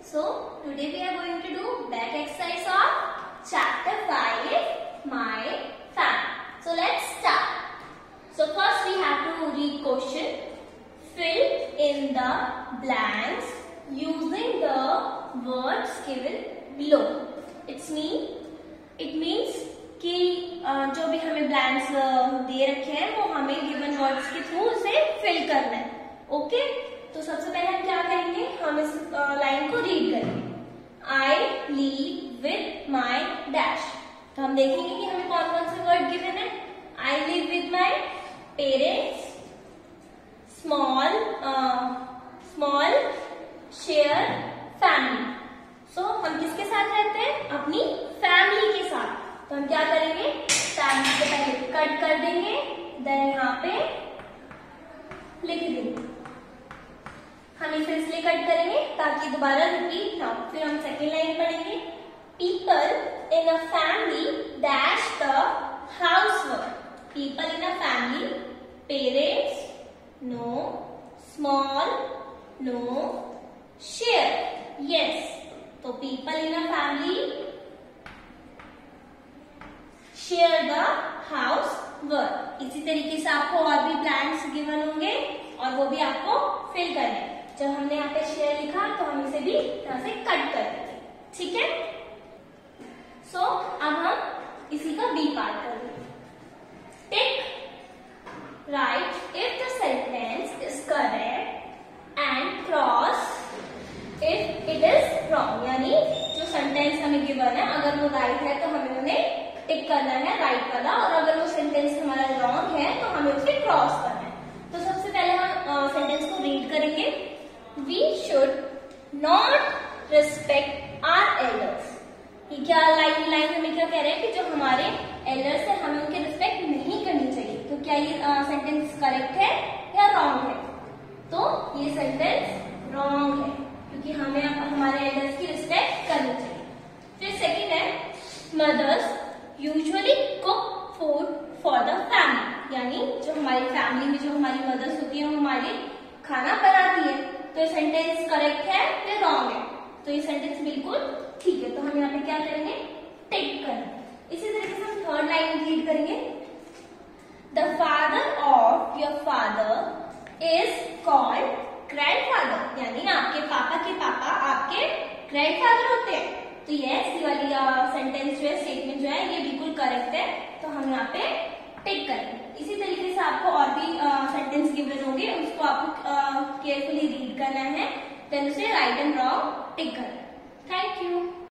So today we are going to do back exercise of chapter 5, My Family. So let's start. So first we have to read question. Fill in the blanks using the words given below. It means कि जो भी हमें blanks दे रखे हैं वो हमें given words के through उसे फिल करना है. ओके, तो सबसे पहले हम क्या करेंगे, हम इस लाइन को रीड करेंगे. I live with my dash. तो हम देखेंगे कि हमें कौन कौन से वर्ड गिवन है. I live with my parents, small share family. So हम किसके साथ रहते हैं, अपनी फैमिली के साथ. तो हम क्या करेंगे, फैमिली से पहले कट कर देंगे, देन यहाँ पे लिख देंगे. हम इसे इसलिए कट करेंगे ताकि दोबारा रिपीट ना हो. फिर हम सेकेंड लाइन पढ़ेंगे. People in a family dash the housework. People in a family, parents no, small no, share yes. तो people in a family share the house work. इसी तरीके से आपको और भी ब्लैंक्स गिवन होंगे और वो भी आपको फिल करने. जब हमने यहाँ पे शेयर लिखा तो हम इसे भी यहाँ से कट कर देंगे. ठीक है. सो अब हम इसी का बी पार्ट करेंगे. Tick right if the sentence is correct and cross if it is wrong. यानी जो सेंटेंस हमें गिवन है अगर वो राइट है तो हमें उन्हें टिक करना है राइट वाला, और अगर वो सेंटेंस हमारा रॉन्ग है तो हमें उसे क्रॉस करना है. तो सबसे पहले हम सेंटेंस को रीड करेंगे. We should not respect our elders. ये क्या लाइन हमें क्या कह रहे हैं कि जो हमारे एल्डर्स है हमें उनकी रिस्पेक्ट नहीं करनी चाहिए. तो क्या ये सेंटेंस करेक्ट है या रॉन्ग है? तो ये सेंटेंस रॉन्ग है क्योंकि हमें हमारे एल्डर्स की रिस्पेक्ट करनी चाहिए. फिर सेकेंड है, mothers usually cook food for the family. यानी जो हमारी फैमिली में जो हमारी मदर्स होती है वो हमारे खाना बनाती है. तो ये सेंटेंस करेक्ट है या रॉन्ग है? तो ये सेंटेंस बिल्कुल ठीक है. तो हम यहाँ पे क्या करेंगे, टिक करेंगे. इसी तरीके से हम थर्ड लाइन रीड करेंगे. The father of your father is called grandfather. यानी आपके पापा के पापा आपके ग्रैंडफादर होते हैं. तो यस, ये वाली सेंटेंस जो है, स्टेटमेंट जो है ये बिल्कुल करेक्ट है. तो हम यहाँ पे टिक करेंगे. इसी तरीके से आपको और भी सेंटेंस गिवन होंगे, उसको आपको केयरफुली रीड करना है, देन उसे राइट एंड रॉन्ग टिक करना है. Thank you.